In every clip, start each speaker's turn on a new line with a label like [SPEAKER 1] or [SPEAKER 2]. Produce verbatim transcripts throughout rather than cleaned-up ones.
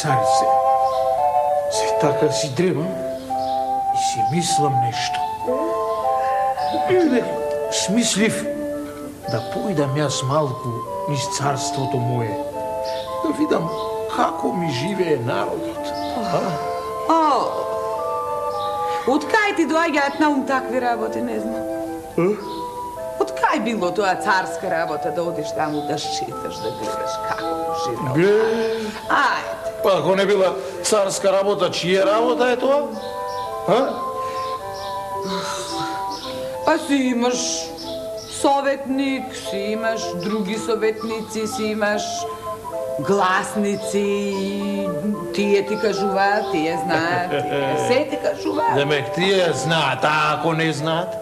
[SPEAKER 1] Царице, се така си дребам и си мислам нешто. Бе, смислив да поидам јас малку низ царството мое, да видам како ми живее народот.
[SPEAKER 2] О, од кај ти доаѓаат на ум такви работи, не знам. Од кај било тоа царска работа да одиш таму да шеташ, да гледаш како живеел?
[SPEAKER 1] Ге,
[SPEAKER 2] Ајде.
[SPEAKER 1] па ако не била царска работа, чија работа е тоа? А?
[SPEAKER 2] Па си имаш советник, си имаш други советници, си имаш гласници, тие ти кажуваат, тие знаат, тие се ти кажуваат.
[SPEAKER 1] Демек тие знаат, а ако не знаат?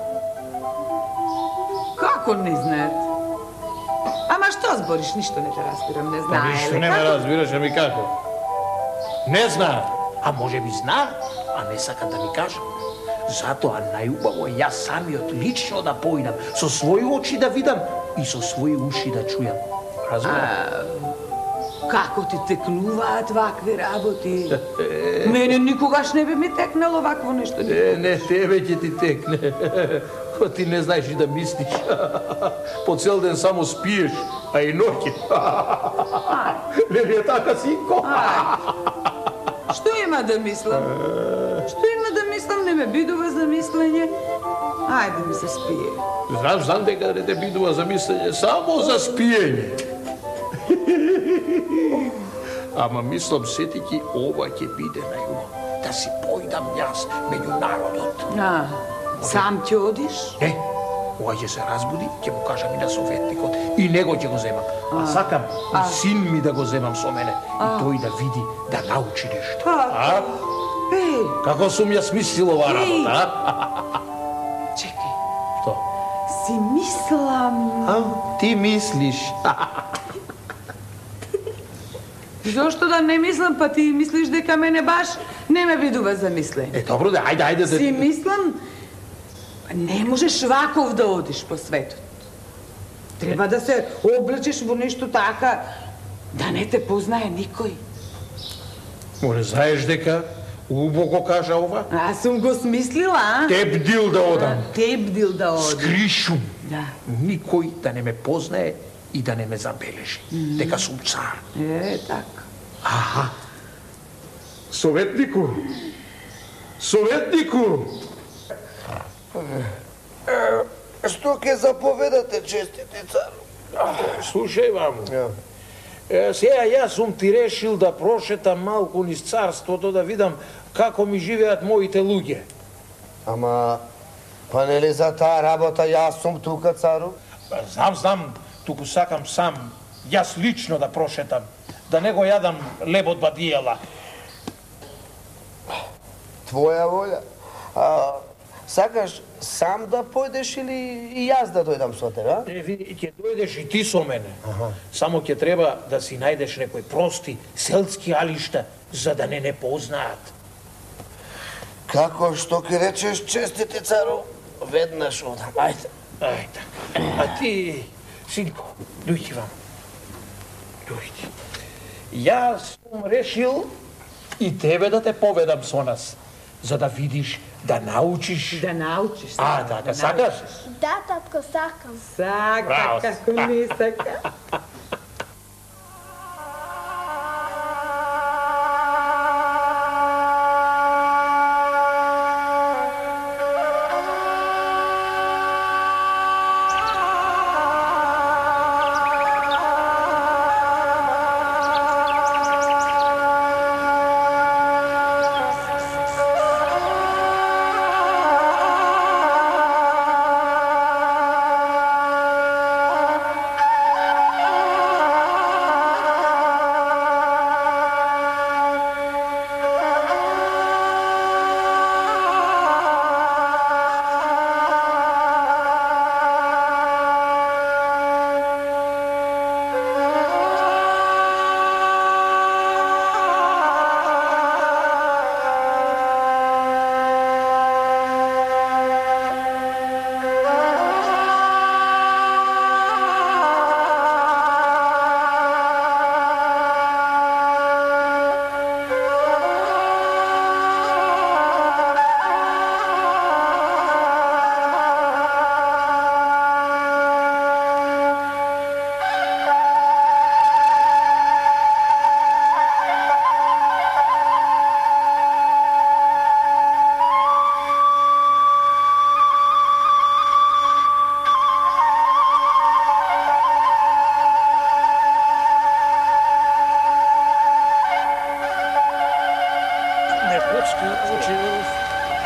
[SPEAKER 2] Како не знаат? Ама што збориш, ништо не те разбирам, не
[SPEAKER 1] Па
[SPEAKER 2] знае.
[SPEAKER 1] ништо не ме разбираш, ами како? Не знаат, а може би знаат, а не сакат да ми кажат. Затоа најубаво е јас самиот лично да поидам, со своји очи да видам и со своји уши да чујам. Разбирам?
[SPEAKER 2] Како ти текнуваат вакви работи? Мене никогаш не би ми текнало вакво нешто.
[SPEAKER 1] Е, не, тебе ќе ти текне. Ти не знаеш и да мислиш. По цел ден само спиеш, а и ноќе. Не ли е така, синко?
[SPEAKER 2] Што има да мислам? Што има да мислам? Не ме бидува за мислење. Ајде ми се спие.
[SPEAKER 1] Знам, знам дека не те бидува за мислење, само за спиење. Ама мислам, сетики, ова ќе биде најубаво. Да си појдам јас меѓу народот.
[SPEAKER 2] А, сам ќе одиш?
[SPEAKER 1] Не, ова ќе се разбуди, ќе му кажам и на советникот. И него ќе го земам. А сакам и син ми да го земам со мене. И тој да види, да научи нешто. А?
[SPEAKER 2] Еј,
[SPEAKER 1] Како сум јас мислил ова работа, а?
[SPEAKER 2] чекај.
[SPEAKER 1] Што?
[SPEAKER 2] Си мислам...
[SPEAKER 1] А? Ти мислиш.
[SPEAKER 2] Зошто да не мислам, па ти мислиш дека мене баш не ме видува за мислење.
[SPEAKER 1] Е, добро, да, ајде, ајде.
[SPEAKER 2] Си мислам, не можеш ваков да одиш по светот. Треба да се облечеш во нешто така, да не те познае никој.
[SPEAKER 1] Може, знаеш дека убаво кажа ова?
[SPEAKER 2] Аз сум го смислила, а?
[SPEAKER 1] Те бдил да одам.
[SPEAKER 2] Те бдил да одам.
[SPEAKER 1] Скришум.
[SPEAKER 2] Да.
[SPEAKER 1] Никој да не ме познае и да не ме забележи. Дека сум цар.
[SPEAKER 2] Е, така.
[SPEAKER 1] Аха. Советнику. Советнику.
[SPEAKER 3] Што ќе заповедате, честити цар?
[SPEAKER 1] Слушај, мамо. Е, сега јас сум ти решил да прошетам малку низ царството, да видам како ми живеат моите луѓе.
[SPEAKER 3] Ама, па нели за таа работа јас сум тука, цару?
[SPEAKER 1] Знам, знам, туку сакам сам, јас лично да прошетам, да не го јадам леб од бадијела.
[SPEAKER 3] Твоја волја. А, сакаш сам да појдеш или и јас да дојдам со тебе, а?
[SPEAKER 1] Е, види, ќе дојдеш и ти со мене. Само ќе треба да си најдеш некои прости селски алишта, за да не не познаат.
[SPEAKER 3] Како што ќе речеш, честити цару, веднаш одам. Ајде.
[SPEAKER 1] Ајде. А ти, синко, дојди вам. Дојди. Јас сум решил и тебе да те поведам со нас, за да видиш, да научиш.
[SPEAKER 2] Да научиш.
[SPEAKER 1] А, така, сакаш?
[SPEAKER 4] Да, татко, сакам.
[SPEAKER 2] Сака,
[SPEAKER 1] Браво.
[SPEAKER 2] како не сака.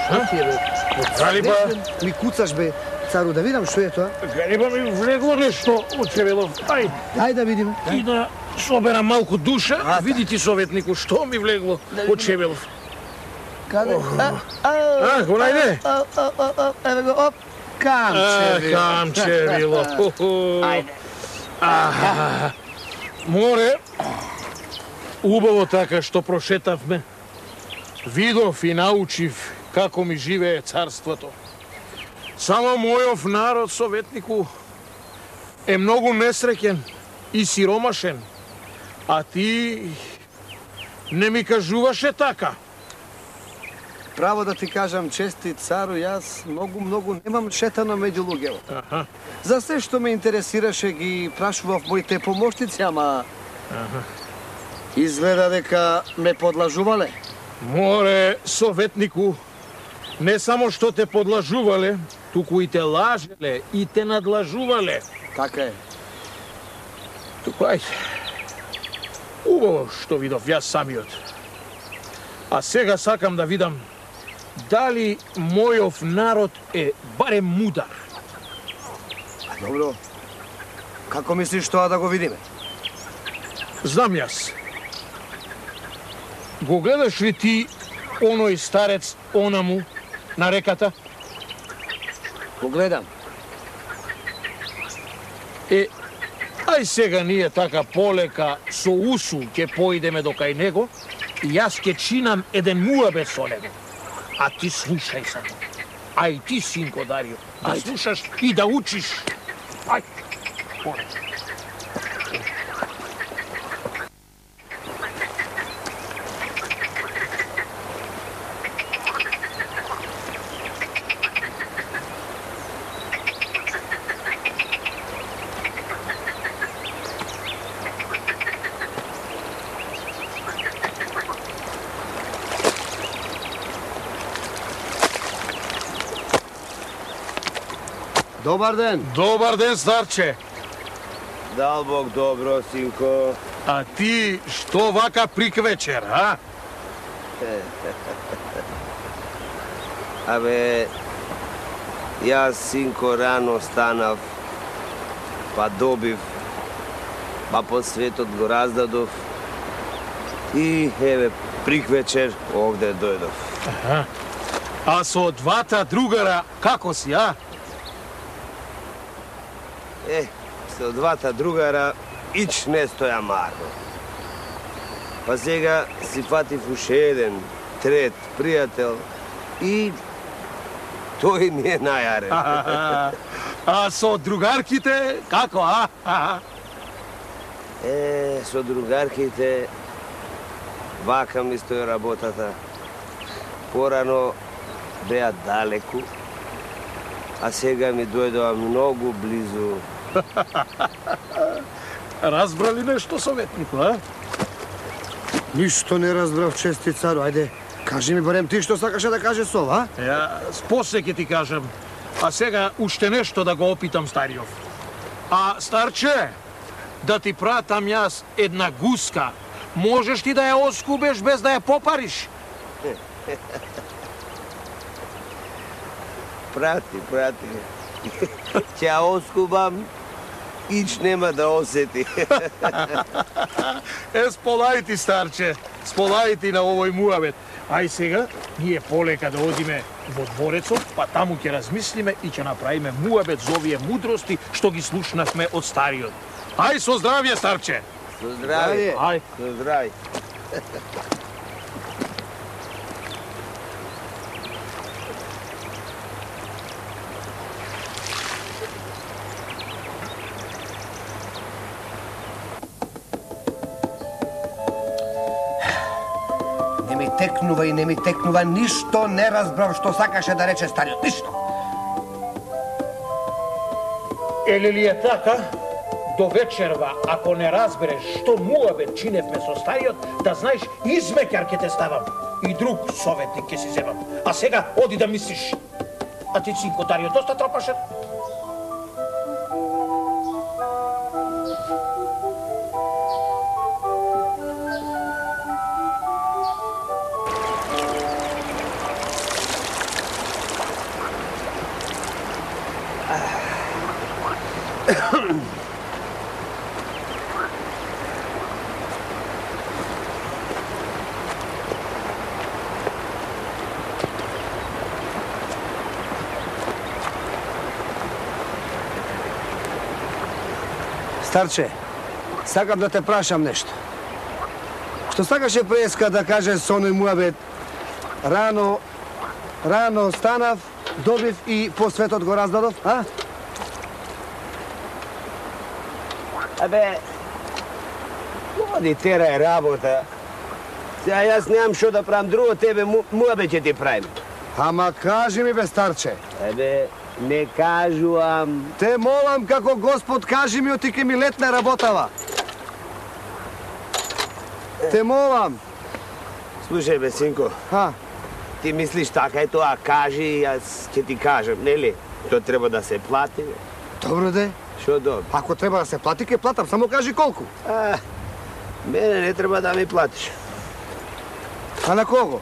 [SPEAKER 3] Што ти е, бе?
[SPEAKER 1] Галиба.
[SPEAKER 3] Ми куцаш, бе, цару, да видам што е тоа.
[SPEAKER 1] Галиба ми влегло нешто од Чевелов. Ај,
[SPEAKER 3] Ај да видиме.
[SPEAKER 1] и да соберам малку душа,
[SPEAKER 3] А,
[SPEAKER 1] види ти советнику што ми влегло од Чевелов.
[SPEAKER 3] Каде? А, а,
[SPEAKER 1] А, го најде?
[SPEAKER 3] а, а, а, а, еве го, оп,
[SPEAKER 1] А,
[SPEAKER 3] камче.
[SPEAKER 1] камчевило.
[SPEAKER 3] Ајде.
[SPEAKER 1] Аха. Море, убаво така што прошетавме. Видов и научив како ми живее царството. Само мојов народ, советнику, е многу несреќен и сиромашен. А ти не ми кажуваше така.
[SPEAKER 3] Право да ти кажам, честит цару, јас многу, многу немам шетано меѓу луѓето.
[SPEAKER 1] Аха.
[SPEAKER 3] За се што ме интересираше ги прашував моите помоштици, ама... Изгледа дека ме подлажувале.
[SPEAKER 1] Море, советнику, не само што те подлажувале, туку и те лажеле и те надлажувале.
[SPEAKER 3] Така е.
[SPEAKER 1] Туку ајде. Убаво што видов јас самиот. А сега сакам да видам дали мојов народ е барем мудар.
[SPEAKER 3] Добро. Како мислиш тоа да го видиме?
[SPEAKER 1] Знам јас. Го гледаш ли ти оној старец онаму на реката?
[SPEAKER 3] Го гледам.
[SPEAKER 1] Е, ај сега ние така полека со усу ќе поидеме до кај него и јас ќе чинам еден муабет со него. А ти слушај само. Ај ти, синко Дарио, да
[SPEAKER 3] Ајде.
[SPEAKER 1] слушаш и да учиш. Ај. Полека.
[SPEAKER 3] Добар ден.
[SPEAKER 1] Добар ден, старче.
[SPEAKER 3] Дал Бог добро, синко.
[SPEAKER 1] А ти што вака приквечер, а?
[SPEAKER 5] Абе, јас, синко, рано станав, па добив, па по светот го раздадов и, еве, приквечер овде дојдов.
[SPEAKER 1] Аха. А со двата другара како си, а?
[SPEAKER 5] Е, со двата другара ич не стоја марно. Па сега си фатив уште еден, трет, пријател и тој ми е најарен.
[SPEAKER 1] А, а со другарките како, а? А?
[SPEAKER 5] Е, со другарките вака ми стои работата. Порано беа далеку, а сега ми дојдоа многу близу.
[SPEAKER 1] Разбрали нешто, советнику, а?
[SPEAKER 3] Ништо не разбрав, честит цару. Ајде, кажи ми барем ти што сакаше да каже со ова, а?
[SPEAKER 1] Ја, после ќе ти кажам. А сега уште нешто да го опитам Стариов. А, старче, да ти пратам јас една гуска. Можеш ти да ја оскубеш без да ја попариш?
[SPEAKER 5] Прати, прати. Ќе ја оскубам, ич нема да осети.
[SPEAKER 1] Е, сполај ти, старче. Сполај ти на овој муабет. Ај сега, ние полека да одиме во дворецот, па таму ќе размислиме и ќе направиме муабет за овие мудрости што ги слушнавме од Стариот. Ај, со здравје, старче!
[SPEAKER 5] Со здравје.
[SPEAKER 1] Ај.
[SPEAKER 5] Со здравје.
[SPEAKER 3] Не ми текнува и не ми текнува, ништо не разбрав што сакаше да рече стариот, ништо.
[SPEAKER 1] Еле ли е така? До вечерва, ако не разбереш што муабет чиневме со Стариот, да знаеш, измекар ќе те ставам и друг советник ќе си земам. А сега оди да мислиш. А ти, синко Дарио, доста тропаше?
[SPEAKER 3] Старче, сакам да те прашам нешто. Што сакаше преска да каже со оној муабет рано, рано станав, добив и по светот го раздадов, а?
[SPEAKER 5] Абе, оди тера е работа. Сега јас немам што да правам друго, тебе муабет ќе ти правим.
[SPEAKER 3] Ама кажи ми, бе, старче.
[SPEAKER 5] Ебе, не кажувам.
[SPEAKER 3] Те молам како Господ, кажи ми, оти ке ми летна работава. Те молам.
[SPEAKER 5] Слушај, бе, синко.
[SPEAKER 3] Ха?
[SPEAKER 5] Ти мислиш така е тоа, кажи, јас ќе ти кажам, нели? Тоа треба да се плати, бе.
[SPEAKER 3] Добро де.
[SPEAKER 5] Што добро?
[SPEAKER 3] Ако треба да се плати, ке платам, само кажи колку.
[SPEAKER 5] А, мене не треба да ми платиш.
[SPEAKER 3] А на кого?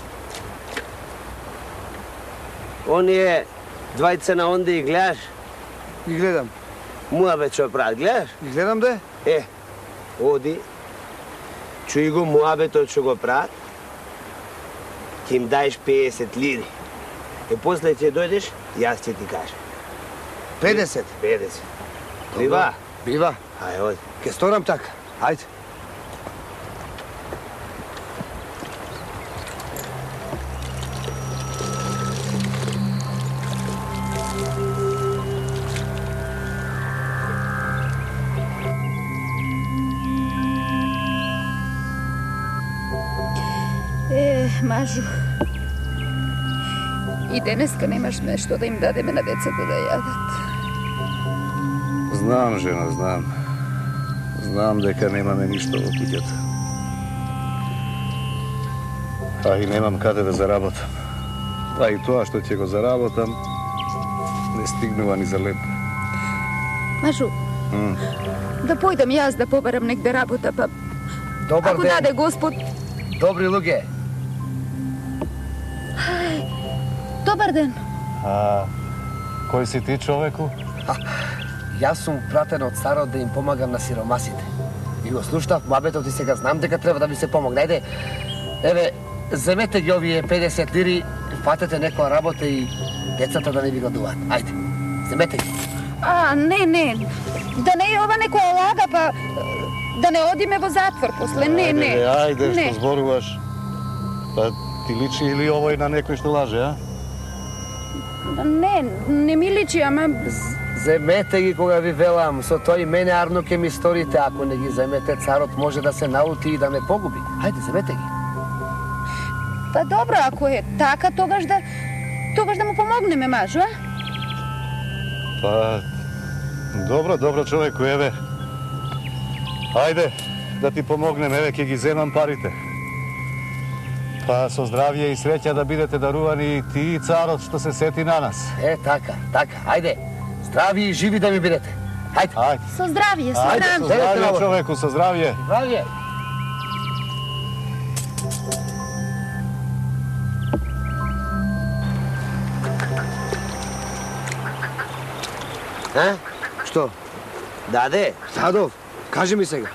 [SPEAKER 5] Оние двајца на онде и гледаш,
[SPEAKER 3] Ги гледам.
[SPEAKER 5] муабет што прават, гледаш?
[SPEAKER 3] Ги гледам де.
[SPEAKER 5] Е, оди, чуј го муабетот што го прават, ќе им даеш педесет лири. И после ќе дојдеш, јас ќе ти кажам.
[SPEAKER 3] педесет.
[SPEAKER 5] педесет. Бива?
[SPEAKER 3] Бива.
[SPEAKER 5] Ај, оди.
[SPEAKER 3] Ке сторам така. Ајде.
[SPEAKER 6] Е, Мажу. И денеска немаш нешто да им дадеме на децата да јадат.
[SPEAKER 7] Знам, жена, знам. Знам дека немаме ништо во куќата. А и немам каде да заработам. А и тоа што ќе го заработам, не стигнува ни за леп.
[SPEAKER 6] Мажу,
[SPEAKER 7] М.
[SPEAKER 6] да појдам јас да побарам негде работа, па
[SPEAKER 3] Добар
[SPEAKER 6] ако
[SPEAKER 3] ден.
[SPEAKER 6] даде Господ...
[SPEAKER 3] Добри луѓе.
[SPEAKER 6] Добар ден.
[SPEAKER 7] А кој си ти, човеку?
[SPEAKER 3] Јас сум пратен од старот да им помагам на сиромасите. И го слуштав муабетот и сега знам дека треба да ми се помогне. Ајде, еве, земете ги овие педесет лири, фатете некоја работа и децата да не ви годуваат. Ајде, земете ги.
[SPEAKER 6] А, не, не. Да не е ова некоја лага, па да не одиме во затвор после. Не, не.
[SPEAKER 7] Ајде, ајде,
[SPEAKER 6] не.
[SPEAKER 7] што зборуваш. Па ти личи или овој на некој што лаже, а?
[SPEAKER 6] Не, не ми личи, ама...
[SPEAKER 3] Земете ги кога ви велам, со тој мене арно ке ми сторите, ако не ги земете, царот може да се наути и да ме погуби. Ајде, земете ги.
[SPEAKER 6] Па добро, ако е така, тогаш да... Тогаш да му помогнеме, Мажу, а?
[SPEAKER 7] Па, добро, добро, човеку, еве. Ајде, да ти помогнем, еве, ќе ги земам парите. Па, со здравје и среќа да бидете дарувани и ти и царот што се сети на нас.
[SPEAKER 3] Е, така, така, ајде. Здрави и живи да ми бидете. Ајде.
[SPEAKER 7] Ајде,
[SPEAKER 6] Со здравје, со
[SPEAKER 7] ајде, со
[SPEAKER 6] здравје.
[SPEAKER 7] здравје, човеку, со здравје.
[SPEAKER 3] Здравје.
[SPEAKER 5] А?
[SPEAKER 3] Што?
[SPEAKER 5] Даде?
[SPEAKER 3] Садов, кажи ми сега.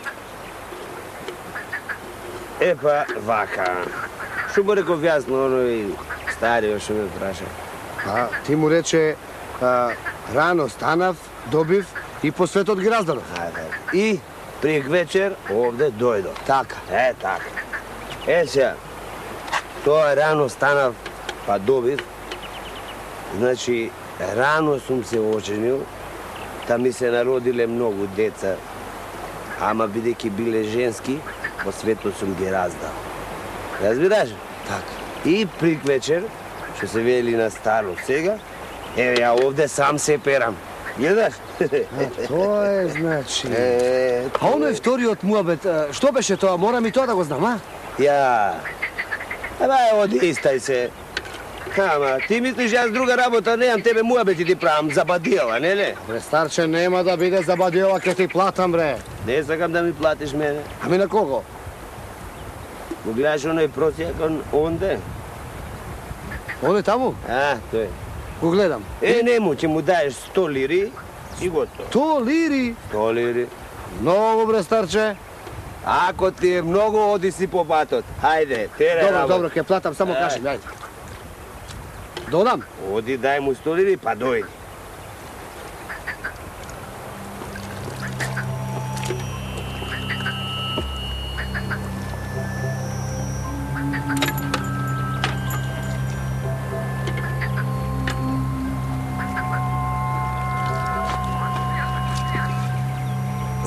[SPEAKER 5] Епа, вака. Што му реков јас на оној стариот што ме праша?
[SPEAKER 3] А, ти му рече, а, рано станав, добив и по светот ги раздадов.
[SPEAKER 5] Ајде. И прик вечер овде дојдо.
[SPEAKER 3] Така.
[SPEAKER 5] Е, така. Е, сега, тоа рано станав, па добив. Значи, рано сум се оженил, та ми се народиле многу деца, ама бидејќи биле женски, по светот сум ги раздал. Разбираш?
[SPEAKER 3] Така.
[SPEAKER 5] И прик вечер, што се вели на старо сега, еве ја овде сам се перам. Гледаш?
[SPEAKER 3] Тоа е, значи...
[SPEAKER 5] Е,
[SPEAKER 3] А оној вториот муабет, а, што беше тоа? Морам и тоа да го знам, а?
[SPEAKER 5] ја... Ебе, оди истај се. Ама, ти мислиш јас друга работа немам, тебе муабети ти правам, забадила, нели?
[SPEAKER 3] Бре, старче, нема да биде забадила, ке ти платам, бре.
[SPEAKER 5] Не сакам да ми платиш мене.
[SPEAKER 3] Ами на кого?
[SPEAKER 5] Го гледаш оној просјак он онде?
[SPEAKER 3] Оне таму?
[SPEAKER 5] А, тој.
[SPEAKER 3] Го гледам.
[SPEAKER 5] Е, нему, ќе му даеш сто лири и готово.
[SPEAKER 3] То лири.
[SPEAKER 5] сто лири.
[SPEAKER 3] Многу, бре, старче.
[SPEAKER 5] Ако ти е многу, оди си по батот. Хајде, тере
[SPEAKER 3] Добро,
[SPEAKER 5] работа.
[SPEAKER 3] добро, ке платам, само
[SPEAKER 5] Ај.
[SPEAKER 3] кажи, ајде. Додам?
[SPEAKER 5] Оди, дај му сто лири, па дојди.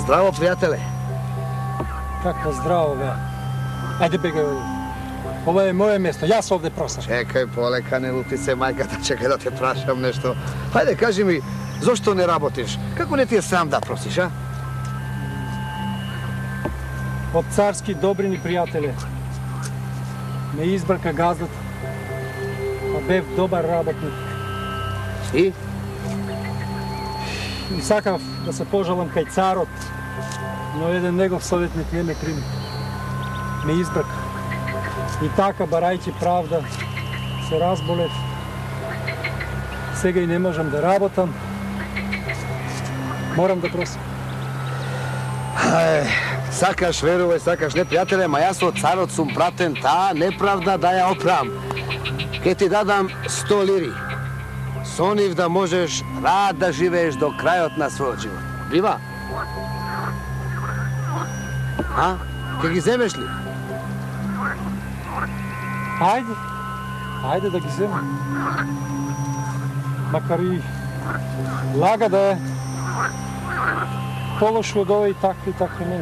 [SPEAKER 3] Zdravo, prijatelje.
[SPEAKER 8] Kako zdravo, bea. Ajde, begaj ovdje. Ovo je moje mjesto, ja se ovdje prosaš.
[SPEAKER 3] Čekaj, poleka, ne luti se, majka, da čekaj da te prašam nešto. Hajde, kaži mi, zašto ne rabotiš? Kako ne ti je sam da prosiš, a?
[SPEAKER 8] Od carski dobrini prijatelje. Me izbrka gazdat, a bev dobar rabotnik.
[SPEAKER 3] I?
[SPEAKER 8] I sakav da se požalam kaj carot, no jedan njegov sovjetnik ne me primi. Me izbrka. I taka barajči pravda se razbolev. Сега i ne možem da rabotam. Moram da prosim.
[SPEAKER 3] Aj, sakaš veruje, sakaš ne, prijatelje, ma ja sam carot sum praten, ta nepravda da ja opram. Kaj ti dadam sto liri. Soniv da možeš rad da živeš do krajot na svoj život. Biva? A? Kaj gi zemeš li?
[SPEAKER 8] Ajde, ajde da gi zemem. Makar i laga da je pološu od ove i takve i takve mene.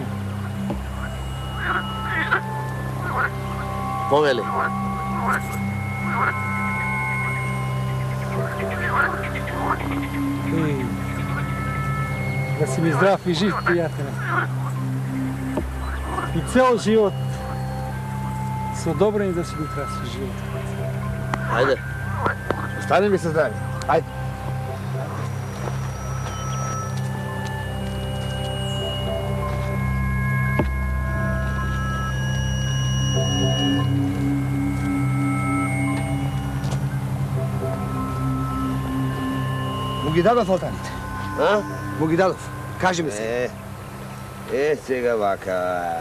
[SPEAKER 3] Poveli.
[SPEAKER 8] I da si mi zdrav i živ, prijatelja. I ceo život se odobren i da si mi krasni život.
[SPEAKER 3] Ajde. Ostani mi se zdravi. Ajde. Bogidalov, Altanite.
[SPEAKER 5] A?
[SPEAKER 3] Bogidalov, kaži mi se.
[SPEAKER 5] E, e, сега вака.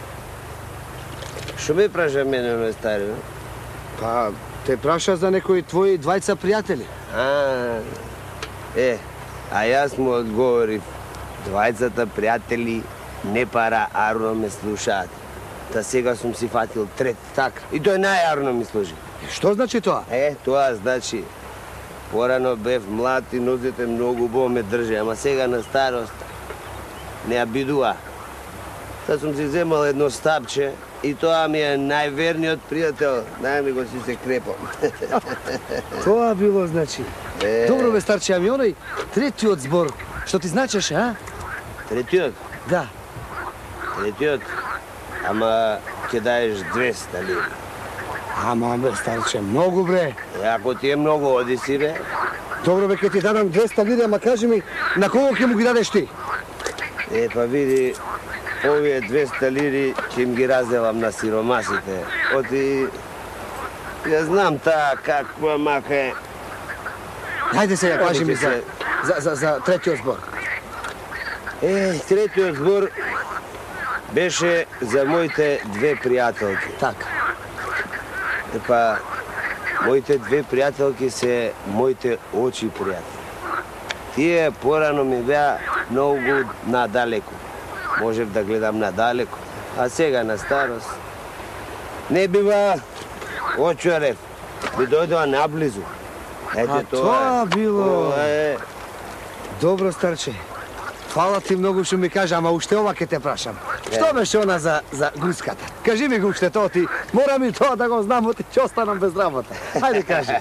[SPEAKER 5] Što mi praša mene ono stari?
[SPEAKER 3] Pa, te praša za nekoj tvoji dvajca prijatelji.
[SPEAKER 5] A, e, a jaz mu odgovorив, dvajcата приятели не пара арно ме слушаат. Та сега сум си фатил трет.
[SPEAKER 3] Так.
[SPEAKER 5] И тој најарно ми служи.
[SPEAKER 3] Što znači to?
[SPEAKER 5] Е, тоа значи, порано бев млад и нозете многу бо ме држи, ама сега на старост не ја бидува. Та сум си земал едно стапче и тоа ми е најверниот пријател. Дај ми го си се крепам.
[SPEAKER 3] Тоа било значи.
[SPEAKER 5] Е.
[SPEAKER 3] Добро бе, старче, ами оној третиот збор, што ти значеше, а?
[SPEAKER 5] Третиот?
[SPEAKER 3] Да.
[SPEAKER 5] Третиот? Ама ќе даеш двеста лири.
[SPEAKER 3] Ама бе, старче, многу бре.
[SPEAKER 5] Е, ако ти е многу, оди си бе.
[SPEAKER 3] Добро бе, ќе ти дадам двеста лири, ама кажи ми, на кого ќе му ги дадеш ти?
[SPEAKER 5] Е, па види, овие двеста лири ќе им ги разделам на сиромасите. Оти, ја знам таа каква мака е.
[SPEAKER 3] Хајде сега,
[SPEAKER 5] Оди
[SPEAKER 3] кажи ми
[SPEAKER 5] ќе
[SPEAKER 3] за,
[SPEAKER 5] се-
[SPEAKER 3] за, за, за третиот збор.
[SPEAKER 5] Е, третиот збор беше за моите две пријателки.
[SPEAKER 3] Така.
[SPEAKER 5] Епа, моите две пријателки се моите очи пријатели. Тие порано ми беа многу надалеку. Можев да гледам надалеку, а сега на старост не бива очуарев. Би дојдоа наблизу. Ете
[SPEAKER 3] А тоа било.
[SPEAKER 5] Тоа е.
[SPEAKER 3] Добро, старче. Фала ти многу што ми кажа, ама уште ова ќе те прашам. Што беше она за, за гуската? Кажи ми го уште тоа ти. Морам и тоа да го знам, оти ќе останам без работа. Хајде кажи.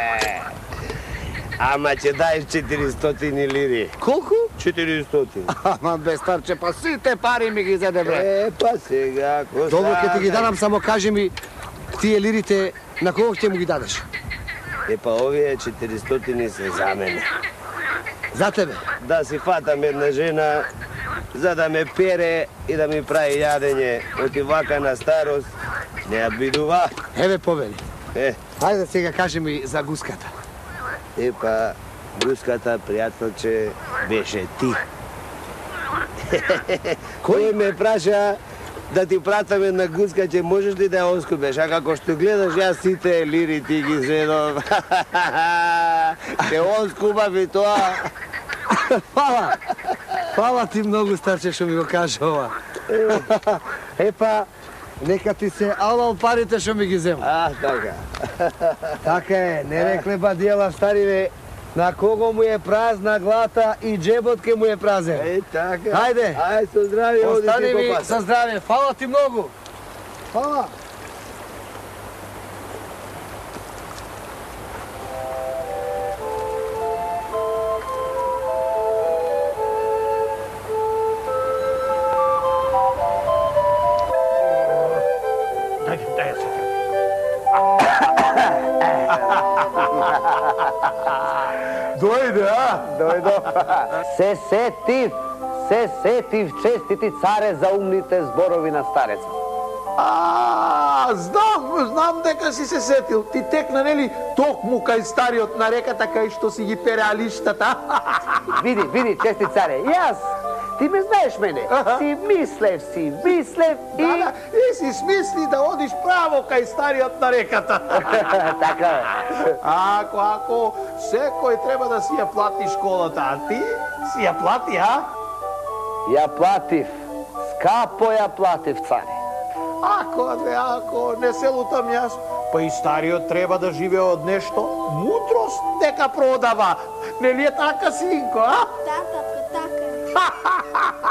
[SPEAKER 5] Ама ќе даеш четиристотини лири.
[SPEAKER 3] Колку?
[SPEAKER 5] четиристотини.
[SPEAKER 3] Ама бе, старче, па сите пари ми ги зеде, бре.
[SPEAKER 5] Е, па сега, ко
[SPEAKER 3] Добро, ќе ти ги
[SPEAKER 5] сакаш?
[SPEAKER 3] дадам, само кажи ми, тие лирите, на кого ќе му ги дадеш?
[SPEAKER 5] Е, па овие четиристотини се за мене.
[SPEAKER 3] За тебе.
[SPEAKER 5] Да си фатам една жена, за да ме пере и да ми прави јадење. Оти вака на старост, не ја бидува.
[SPEAKER 3] Еве, повели.
[SPEAKER 5] Е,
[SPEAKER 3] Хајде сега кажи ми за гуската.
[SPEAKER 5] е па, руската пријателче беше ти. Кој ме праша да ти пратам една гуска, че можеш ли да ја оскубеш? А како што гледаш, јас сите лири ти ги зедов. Ке оскубав и тоа.
[SPEAKER 3] Фала. Фала ти многу, старче, што ми го кажа ова. Епа, нека ти се алал парите што ми ги зема.
[SPEAKER 5] А, така.
[SPEAKER 3] Така е, не рекле бадијала стариве, На кого му е празна глата и джебот му е празен.
[SPEAKER 5] Е, така.
[SPEAKER 3] Хајде.
[SPEAKER 5] Ајде, со здравје, оди
[SPEAKER 3] Остани
[SPEAKER 5] ти
[SPEAKER 3] ми
[SPEAKER 5] попаса.
[SPEAKER 3] со здраве. Фала ти многу.
[SPEAKER 5] Фала.
[SPEAKER 1] Дай, дай се.
[SPEAKER 5] Дојде, а?
[SPEAKER 3] Дојдо. Се сетив, се сетив, честити царе за умните зборови на стареца.
[SPEAKER 1] А, знам, знам дека си се сетил. Ти текна, нели, токму кај стариот на реката, кај што си ги пере алиштата.
[SPEAKER 3] Види, види, чести царе, јас, ти ме знаеш мене, си мислев, си мислев и...
[SPEAKER 1] Да, да, и си смисли да одиш право кај стариот на реката.
[SPEAKER 3] Така е.
[SPEAKER 1] Ако, ако, секој треба да си ја плати школата, а ти си ја плати, а?
[SPEAKER 3] Ја платив, скапо ја платив, царе.
[SPEAKER 1] Ако, не, ако не се лутам јас, па и стариот треба да живее од нешто мудрост дека продава. Нели е така, синко, а?
[SPEAKER 4] Да, татко, така е.